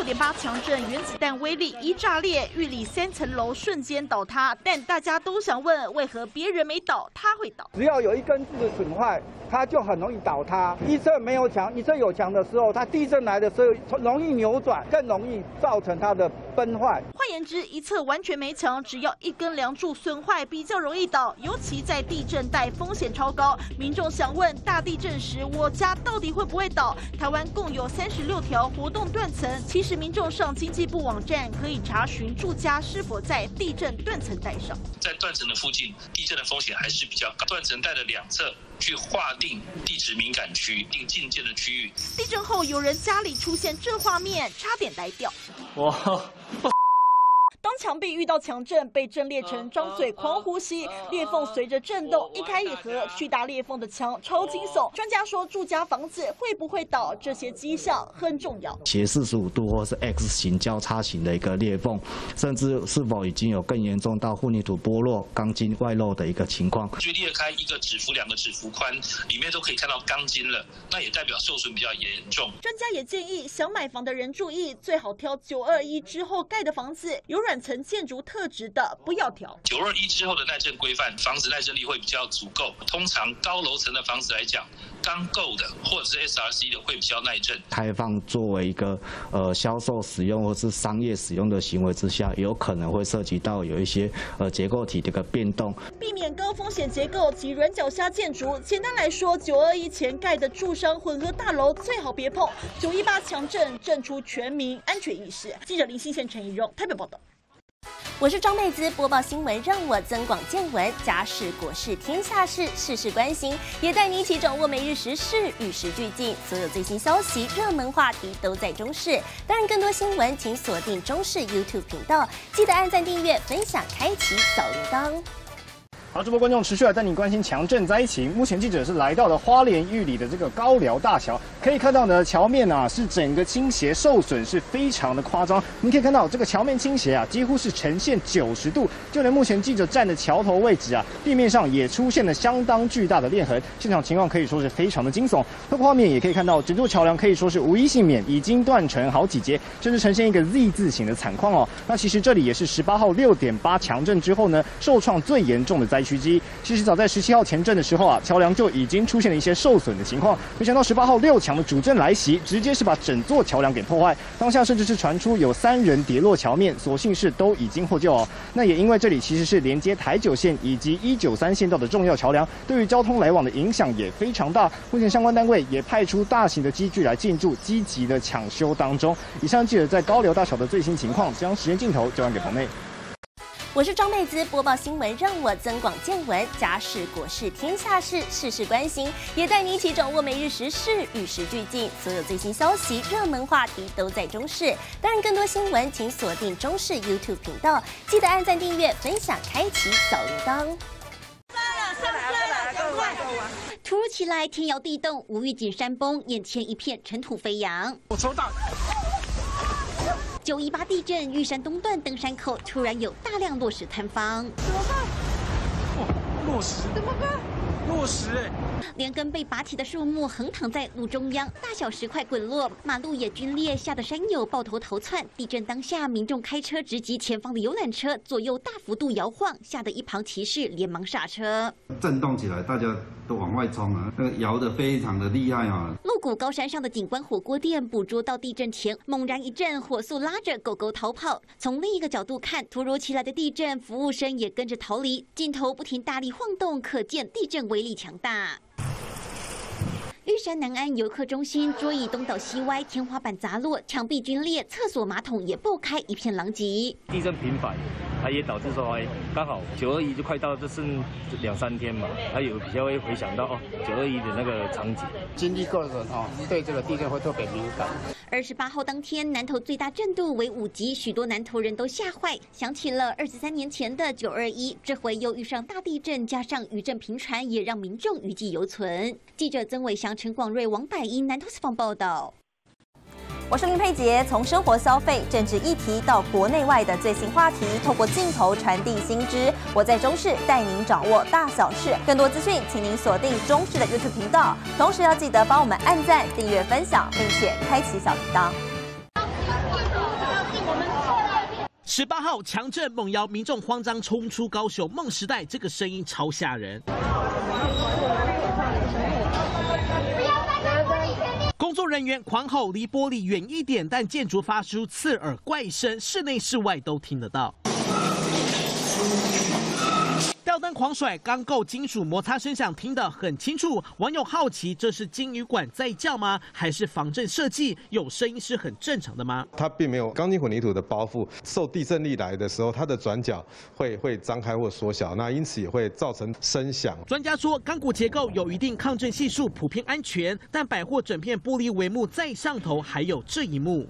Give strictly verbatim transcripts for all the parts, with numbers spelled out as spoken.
点八强震，原子弹威力一炸裂，玉里三层楼瞬间倒塌。但大家都想问，为何别人没倒，他会倒？ 只要有一根柱子损坏，它就很容易倒塌。一侧没有墙，一侧有墙的时候，它地震来的时候容易扭转，更容易造成它的崩坏。 换言之，一侧完全没墙，只要一根梁柱损坏，比较容易倒。尤其在地震带，风险超高。民众想问，大地震时我家到底会不会倒？台湾共有三十六条活动断层，其实民众上经济部网站可以查询住家是否在地震断层带上。 在断层的附近，地震的风险还是比较高。断层带的两侧去划定地质敏感区、定禁建的区域。 地震后，有人家里出现这画面，差点呆掉。 哇！ 当墙壁遇到强震，被震裂成张嘴狂呼吸，裂缝随着震动一开一合，巨大裂缝的墙超惊悚。专家说，住家房子会不会倒，这些迹象很重要。 斜四十五度或是 X 型交叉型的一个裂缝，甚至是否已经有更严重到混凝土剥落、钢筋外露的一个情况。 锯裂开一个指幅、两个指幅宽，里面都可以看到钢筋了，那也代表受损比较严重。 专家也建议，想买房的人注意，最好挑九二一之后盖的房子，有软层建筑特质的不要挑。 九二一之后的耐震规范，房子耐震力会比较足够。通常高楼层的房子来讲，钢构的或者是 S R C 的会比较耐震。 开放作为一个呃销售使用或是商业使用的行为之下，有可能会涉及到有一些呃结构体的一个变动， 避免高风险结构及软脚下建筑。简单来说，九二一前盖的住商混合大楼最好别碰。九一八强震震出全民安全意识。记者林信宪、陈怡蓉台北报道。 我是张妹子，播报新闻让我增广见闻，家事国事天下事，事事关心，也带你一起掌握每日时事，与时俱进，所有最新消息、热门话题都在中视。当然，更多新闻请锁定中视 YouTube 频道，记得按赞、订阅、分享、开启小铃铛。 好，直播观众持续来带你关心强震灾情。目前记者是来到了花莲玉里的这个高寮大桥，可以看到呢，桥面啊是整个倾斜受损，是非常的夸张。您可以看到这个桥面倾斜啊，几乎是呈现九十度，就连目前记者站的桥头位置啊，地面上也出现了相当巨大的裂痕。现场情况可以说是非常的惊悚。透过画面也可以看到，整座桥梁可以说是无一幸免，已经断成好几节，甚至呈现一个 Z 字形的惨况哦。那其实这里也是十八号六点八强震之后呢，受创最严重的灾区之一。其实早在十七号前震的时候啊，桥梁就已经出现了一些受损的情况。没想到十八号六强的主震来袭，直接是把整座桥梁给破坏。当下甚至是传出有三人跌落桥面，所幸是都已经获救哦。那也因为这里其实是连接台九线以及一九三线道的重要桥梁，对于交通来往的影响也非常大。目前相关单位也派出大型的机具来进驻，积极的抢修当中。以上记者在高寮大桥的最新情况，将时间镜头交还给彭妹。 我是张妹子，播报新闻让我增广见闻，家事国事天下事，事事关心，也带你一起掌握每日时事，与时俱进，所有最新消息、热门话题都在中视。当然，更多新闻请锁定中视 YouTube 频道，记得按赞、订阅、分享、开启小铃铛。 突如其来，天摇地动，无预警山崩，眼前一片尘土飞扬。 我抽到。 九一八地震，玉山东段登山口突然有大量落石坍方。 怎么办？哦，落石！怎么办？落石哎！ 连根被拔起的树木横躺在路中央，大小石块滚落，马路也龟裂，吓得山友抱头逃窜。地震当下，民众开车直击前方的游览车，左右大幅度摇晃，吓得一旁骑士连忙刹车。 震动起来，大家都往外冲啊，那个摇得非常的厉害啊。 鹿谷高山上的景观火锅店捕捉到地震前猛然一震，火速拉着狗狗逃跑。从另一个角度看，突如其来的地震，服务生也跟着逃离，镜头不停大力晃动，可见地震威力强大。玉山南安游客中心桌椅东倒西歪，天花板砸落，墙壁龟裂，厕所马桶也爆开，一片狼藉。 地震频繁，它也导致说，哎，刚好九二一就快到，这剩两三天嘛，它有比较会回想到哦，九二一的那个场景。 经历过的人哦，对这个地震会特别敏感。 二十八号当天，南投最大震度为五级，许多南投人都吓坏，想起了二十三年前的九二一，这回又遇上大地震，加上余震频传，也让民众余悸犹存。记者曾伟翔、陈广瑞、王百英南投采访报道。 我是林佩杰，从生活消费、政治议题到国内外的最新话题，透过镜头传递新知。我在中视带您掌握大小事，更多资讯，请您锁定中视的 YouTube 频道，同时要记得帮我们按赞、订阅、分享，并且开启小铃铛。 十八号强震猛摇，民众慌张冲出高雄梦时代，这个声音超吓人。工作人员狂吼离玻璃远一点，但建筑发出刺耳怪声，室内室外都听得到。吊灯狂甩，钢构金属摩擦声响听得很清楚。网友好奇，这是金鱼馆在叫吗？还是防震设计？有声音是很正常的吗？ 它并没有钢筋混凝土的包覆，受地震力来的时候，它的转角会会张开或缩小，那因此也会造成声响。 专家说，钢骨结构有一定抗震系数，普遍安全。但百货整片玻璃帷幕在上头，还有这一幕。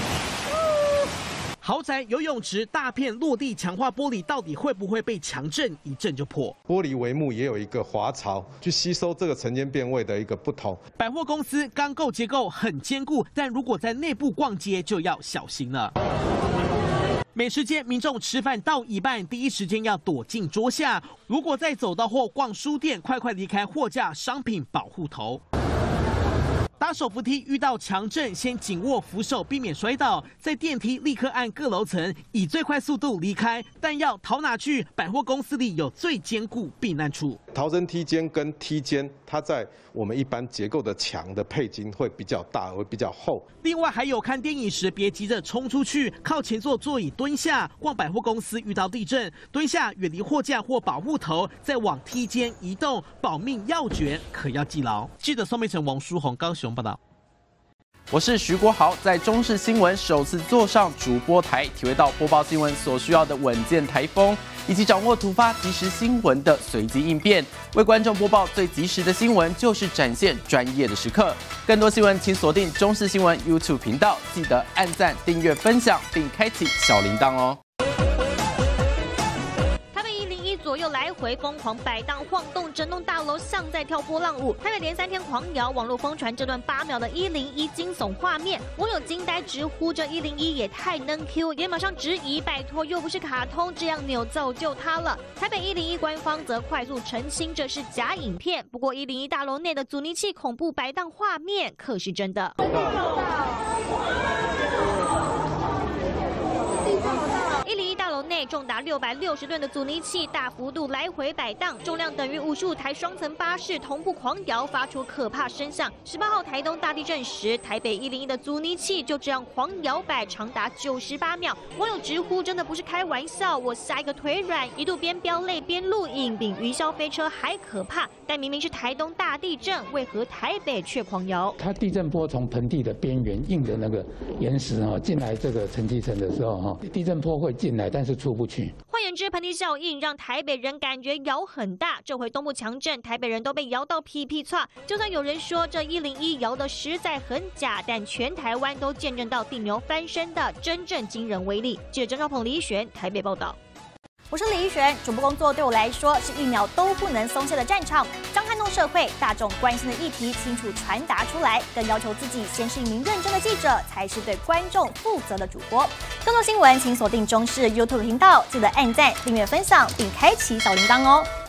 豪宅游泳池大片落地强化玻璃，到底会不会被强震一震就破？ 玻璃帷幕也有一个滑槽，去吸收这个晨间变位的一个不同。 百货公司钢构结构很坚固，但如果在内部逛街就要小心了。美食街民众吃饭到一半，第一时间要躲进桌下。如果再走到或逛书店，快快离开货架，商品保护头。搭手扶梯遇到强震，先紧握扶手避免摔倒，在电梯立刻按各楼层，以最快速度离开。但要逃哪去？百货公司里有最坚固避难处。 逃生梯间跟梯间，它在我们一般结构的墙的配筋会比较大，会比较厚。 另外还有看电影时别急着冲出去，靠前座座椅蹲下。逛百货公司遇到地震，蹲下远离货架或保护头，再往梯间移动，保命要诀可要记牢。记者宋美成、王书宏高雄报道。 我是徐国豪，在中视新闻首次坐上主播台，体会到播报新闻所需要的稳健台风，以及掌握突发即时新闻的随机应变。为观众播报最及时的新闻，就是展现专业的时刻。更多新闻，请锁定中视新闻 YouTube 频道，记得按赞、订阅、分享，并开启小铃铛哦。 左右来回疯狂摆荡晃动，整栋大楼像在跳波浪舞。台北连三天狂摇，网络疯传这段八秒的一零一惊悚画面，网友惊呆直呼这一零一也太能 Q， 也马上质疑，拜托又不是卡通，这样扭早就塌了。台北一零一官方则快速澄清这是假影片，不过一零一大楼内的阻尼器恐怖摆荡画面可是真的。一零一大楼内重达六百六十吨的阻尼器大幅度来回摆荡，重量等于五十五台双层巴士同步狂摇，发出可怕声响。十八号台东大地震时，台北一零一的阻尼器就这样狂摇摆长达九十八秒，网友直呼真的不是开玩笑，我下一个腿软，一度边飙泪边录影，比云霄飞车还可怕。但明明是台东大地震，为何台北却狂摇？ 它地震波从盆地的边缘硬的那个岩石哈进来这个沉积层的时候哈，地震波会进来，但是出不去。 换言之，盆地效应让台北人感觉摇很大。这回东部强震，台北人都被摇到屁屁剉。就算有人说这一零一摇的实在很假，但全台湾都见证到地牛翻身的真正惊人威力。记者郑兆鹏、李一璇台北报道。 我是李一璇，主播工作对我来说是一秒都不能松懈的战场，将撼动社会大众关心的议题清楚传达出来，更要求自己先是一名认真的记者，才是对观众负责的主播。更多新闻请锁定中视 YouTube 频道，记得按赞、订阅、分享，并开启小铃铛哦。